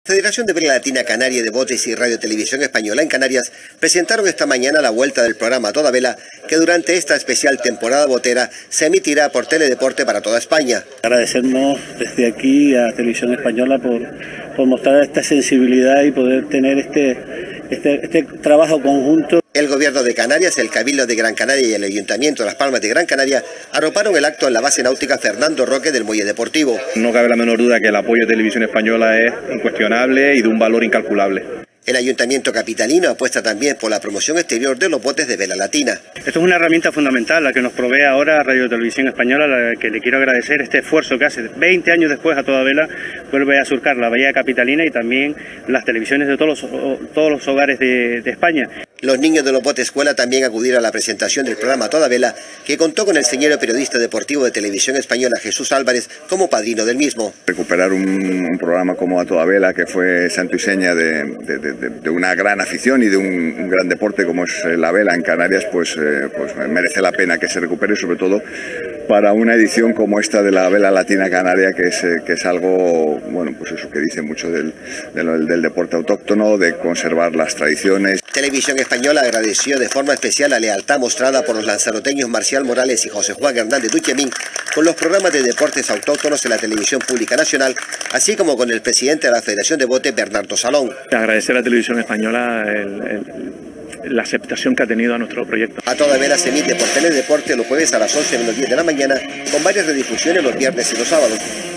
Federación de Vela Latina Canaria de Botes y Radio Televisión Española en Canarias presentaron esta mañana la vuelta del programa Toda Vela, que durante esta especial temporada botera se emitirá por Teledeporte para toda España. Agradecernos desde aquí a Televisión Española por mostrar esta sensibilidad y poder tener este trabajo conjunto. El Gobierno de Canarias, el Cabildo de Gran Canaria y el Ayuntamiento de Las Palmas de Gran Canaria arroparon el acto en la base náutica Fernando Roque del Muelle Deportivo. No cabe la menor duda que el apoyo de Televisión Española es incuestionable y de un valor incalculable. El Ayuntamiento capitalino apuesta también por la promoción exterior de los botes de vela latina. Esto es una herramienta fundamental, la que nos provee ahora Radio Televisión Española, a la que le quiero agradecer este esfuerzo que hace 20 años después a toda vela, vuelve a surcar la bahía capitalina y también las televisiones de todos los hogares de España. Los niños de los botes escuela también acudieron a la presentación del programa Toda Vela, que contó con el señor periodista deportivo de Televisión Española Jesús Álvarez como padrino del mismo. Recuperar un programa como A Toda Vela, que fue santo y seña de una gran afición y de un gran deporte como es la vela en Canarias, pues merece la pena que se recupere, sobre todo para una edición como esta de la Vela Latina Canaria, que es algo, bueno, pues eso que dice mucho del deporte autóctono, de conservar las tradiciones. Televisión Española agradeció de forma especial la lealtad mostrada por los lanzaroteños Marcial Morales y José Juan Hernández Duchemín con los programas de deportes autóctonos en la Televisión Pública Nacional, así como con el presidente de la Federación de Bote, Bernardo Salón. Agradecer a Televisión Española la aceptación que ha tenido a nuestro proyecto. A Toda Vela se emite por Teledeporte los jueves a las 11:10 de la mañana, con varias redifusiones los viernes y los sábados.